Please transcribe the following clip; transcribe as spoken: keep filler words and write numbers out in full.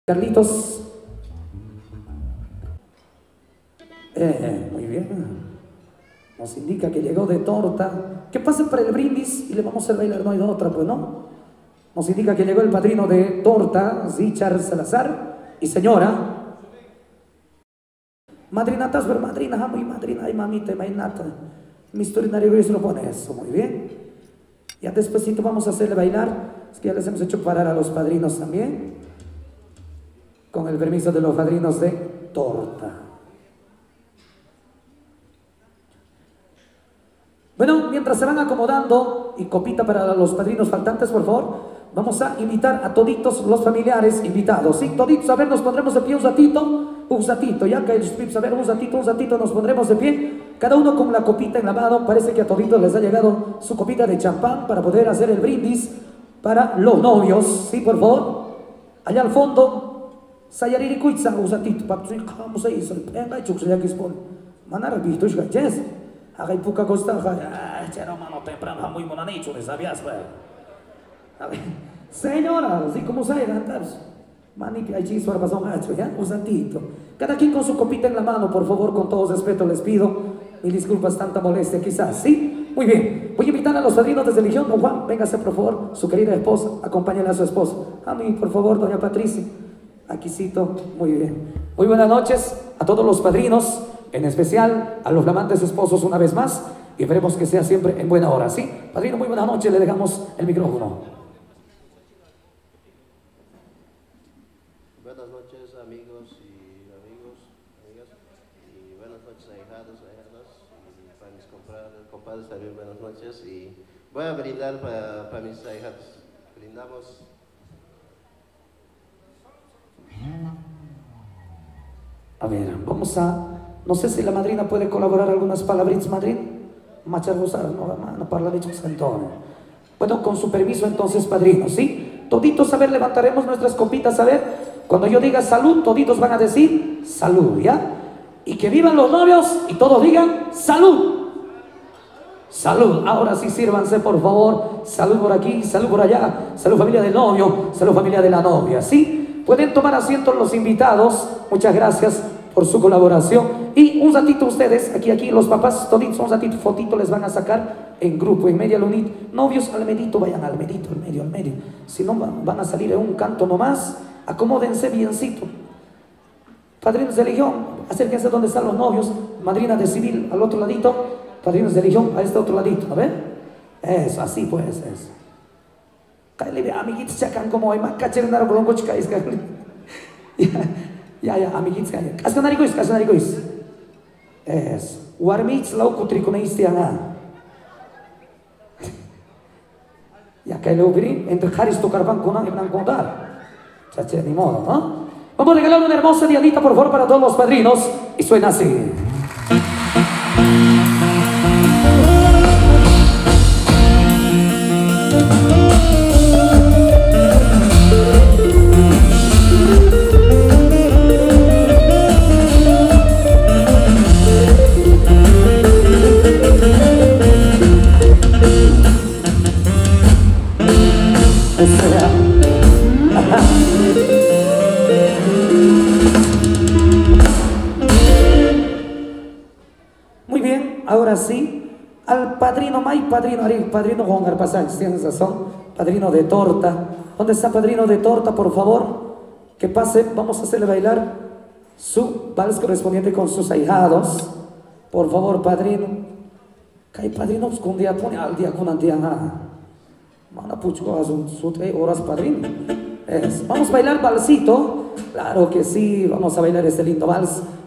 Carlitos. Eh, muy bien. Nos indica que llegó de torta. Que pase para el brindis y le vamos a hacer bailar, no hay de otra, pues no. Nos indica que llegó el padrino de torta, Richard Salazar y señora. Madrinatas, ver madrina, muy madrina, ay mamita, mainata. Mi historinario lo pone eso, muy bien. Ya despuesito vamos a hacerle bailar. Es que ya les hemos hecho parar a los padrinos también. Con el permiso de los padrinos de torta. Bueno, mientras se van acomodando y copita para los padrinos faltantes, por favor, vamos a invitar a toditos los familiares invitados, ¿sí? Toditos, a ver, nos pondremos de pie un ratito, un ratito, ya que el pips, a ver, un ratito, un ratito, nos pondremos de pie, cada uno con la copita en la mano. Parece que a toditos les ha llegado su copita de champán para poder hacer el brindis para los novios, ¿sí? Por favor, allá al fondo, sayariri kuitsa, un ratito, papus, vamos a ir, venga, y chuxo, ya que es por manar, visto, es yes. Haga puca costa, ah, era mano temprano, muy monanicho, ¿le sabías, güey? Señora, así como se andas, mani que hay chispa para pasar un hacho, ¿ya? Un santito. Cada quien con su copita en la mano, por favor, con todo respeto les pido. Mil disculpas, tanta molestia, quizás, ¿sí? Muy bien, voy a invitar a los padrinos desde Legión. Don Juan, véngase, por favor, su querida esposa, acompáñenle a su esposo. A mí, por favor, doña Patricia. Aquícito, muy bien. Muy buenas noches a todos los padrinos. En especial a los flamantes esposos una vez más, y esperemos que sea siempre en buena hora, ¿sí? Padrino, muy buenas noches, le dejamos el micrófono. Buenas noches, amigos y amigos, amigas, y buenas noches, ahijados, ahijadas, y para mis compadres, compadres también buenas noches, y voy a brindar para, para mis ahijados. Brindamos. A ver, vamos a... No sé si la madrina puede colaborar algunas palabritas, madrina. Machar gozar, no, no parla de Antonio. Bueno, con su permiso entonces, padrino, ¿sí? Toditos, a ver, levantaremos nuestras copitas, a ver. Cuando yo diga salud, toditos van a decir salud, ¿ya? Y que vivan los novios y todos digan salud. Salud. Ahora sí, sírvanse, por favor. Salud por aquí, salud por allá. Salud familia del novio, salud familia de la novia, ¿sí? Pueden tomar asiento los invitados. Muchas gracias por su colaboración. Y un ratito ustedes, aquí, aquí, los papás, toditos, un ratito, fotito les van a sacar en grupo, en media lunita. Novios al medito, vayan al medito, al medio, al medio. Si no, van a salir en un canto nomás. Acomódense biencito. Padrinos de Legión, acérquense donde están los novios. Madrina de civil al otro ladito. Padrinos de Legión a este otro ladito, a ver. Eso, así pues, eso. Amiguitos, chacan como hay más cacherenaro con un coche caís. Ya, ya, amiguitos, ya. Cascanaricois, cascanaricois. Eso. Warmits lauco triconeistia. Ya que le ubrí entre Haris tocarban con una y van a contar. Chache, ni modo, ¿no? Vamos a regalar una hermosa diadita, por favor, para todos los padrinos. Y suena así. Muy bien, ahora sí, al padrino May, padrino Ari, padrino Juan Garpazán, tienes razón, padrino de torta. ¿Dónde está padrino de torta, por favor? Que pase, vamos a hacerle bailar su vals correspondiente con sus ahijados. Por favor, padrino. Que hay padrinos con día pone al día con antiana. Mana pucho a sus tres horas, padrino. Es. Vamos a bailar valsito. Claro que sí, vamos a bailar este lindo vals.